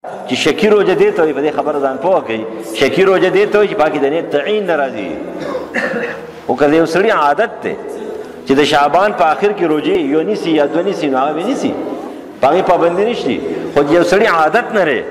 چې شکی روزه دی ته په دې خبره ځان پوه کوي شکی روزه دی ته چې باقي د نیت تعین ناراضي او کله یو سړی عادت ته چې د شعبان په آخر کې روزه یو نیسی یا دوه نیسی نو هغه نیسی باقي پابندي نشته خو یو سړی عادت نه لري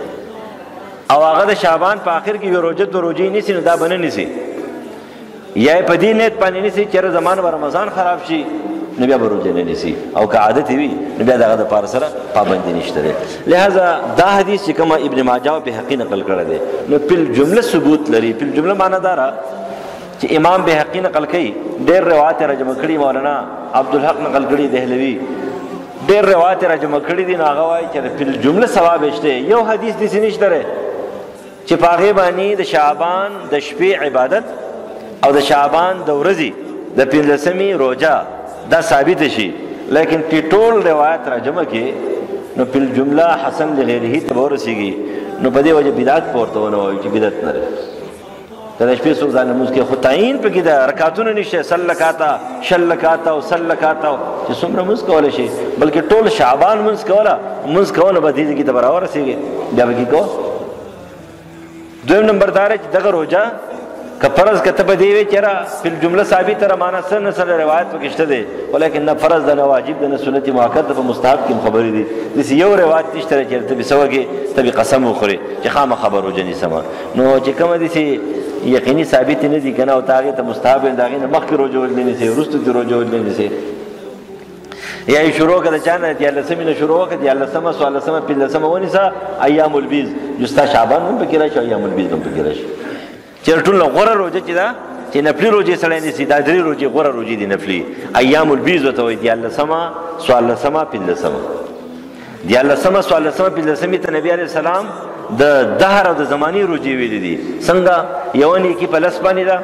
او هغه د شعبان په آخر کې یو روزه ته روزه نیسی نو دا بنه نیسی یا په دې نیت باندې نیسی چې زمان و رمضان خراب شي نو بیا به روزه نه نیسي او که عادت وي نو بیا دغه دپاره سره پابندي نشته دی لہذا دا حدیث چې کومه ابن ماجه او بهقي نقل کړی دی نو بالجمله ثبوت لري بالجمله معنی دا ده چې امام بهقي نقل کوي ډېر روایت را جمع کړي مولانا عبدالحق نقل کړي دهلوي ډېر روایت را جمع کړي دي نو هغه وایي چې بالجمله ثواب شته یو حدیث داسې نشته دی چې په هغې باندې د شعبان د شپې عبادت او د شعبان د ورځې د پنځلسمې روژه دا ثابت شي لیکن په ټول روایت را جمع کې نو په جمله حسن لغیره ته ورسیږي نو په دې وجه بدعت پورته ونه وایي چې بدعت نه لري دا شپې څو ځله موږ کې خو تعین پکې دا رکعتونه نشته سلکاتا شلکاتا او سلکاتا چې څومره موږ کولای شي بلکې ټول شعبان موږ کوله به دې کې ته برابر رسیږي بیا به کې کو دویم نمبر دار چې دغه روزه که فرض کته په دی وی چیرې په جمله ثابت تر معنا سره سره روایت پکشته دي ولیکن نه فرض ده نه واجب ده نه سنت مؤکد په مستحب کې خبرې دي دسی یو روایت نشته چې ته به سوګي ته به قسم وخوري چې خامہ خبرو جنې سما نو چې کوم دي سي یقیني ثابت نه دي کنه او تاغه ته مستحب داغه نه مخکې روزه ولې نه سي ورستو ته روزه ولې نه سي یا شروع کړه چانه چې الله سمینه شروع کړه چې الله سم سوال سم په لسمه ونیسا ایام البیض جستا شعبان هم پکې راشي ایام البیض هم پکې راشي چې ټول غوړه روزه چې دا چې نفلي روزه سره نه سي دا درې روزه غوړه روزه دي نفلي ایام البیض ته وي دی الله سما سوال سما په لسمه دی الله سما سوال سما په لسمه ته نبی عليه السلام د دهر او د زماني روزه ویل دي څنګه یونی کې پلس باندې دا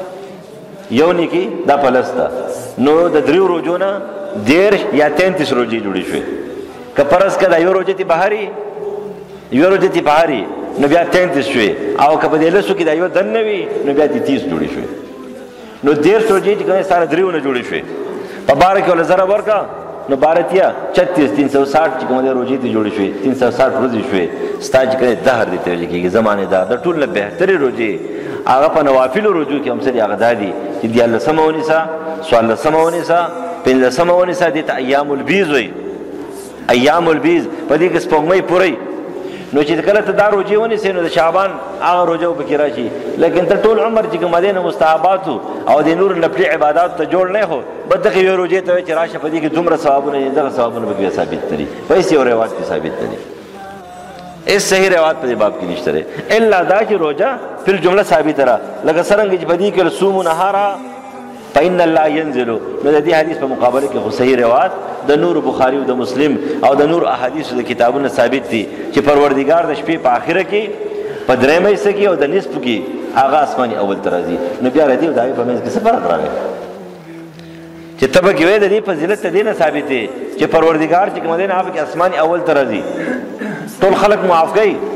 یونی کې دا پلس دا نو د درې روزو نه ډیر یا 33 روزي جوړې شوې که پرس کړه یو روزه تی بهاري یو روزه تی بهاري نو بیا 33 شوې او که په دې لسو کې دا یو دن وي نو بیا 30 جوړې شوې نو ډیر روزي چې کنه سره دریونه جوړې شوې په بار کې ول زره ورکا نو بارتیا 36 360 چې کومه روزي تی جوړې شوې 360 روزي شوې ستاج کې دهر دي ته لیکي زمانه دا د ټول بهتري روزي هغه په نوافل روزو کې هم سره هغه دادي چې دی الله سمونی سا سوال سمونی سا پنځه سمونی سا د ایام البیض وي ایام البیض په دې کې سپوږمۍ پوري نو چې کله ته دا روزي ونی سينو د شعبان هغه روزه وبکې راشي لیکن ته ټول عمر چې کومه دینه مستحبات او د نور نفلي عبادت ته جوړ نه هو بدغه یو روزه ته چې راشه په دې کې دومره ثوابونه دغه ثوابونه به ثابت دي پیسې او روایت کې ثابت دي اس صحیح روایت په باب کې نشته الا دا چې روزه په جمله ثابت را لکه څنګه چې په دې کې رسوم نهارا فإن الله ينزل نو د دې حدیث په مقابله کې خو صحیح روایت د نور بخاری او د مسلم او د نور احادیث د کتابونو ثابت دي چې پروردگار د شپې په اخره کې په درېمه حصہ کې او د نصف کې هغه اسماني اول ترازی نو بیا ردی او دای په منځ کې څه فرق راغی چې تبه کې وې د دې فضیلت ته دینه ثابت دي چې پروردگار چې کوم دین هغه کې اسماني اول ترازی ټول خلق معاف کړي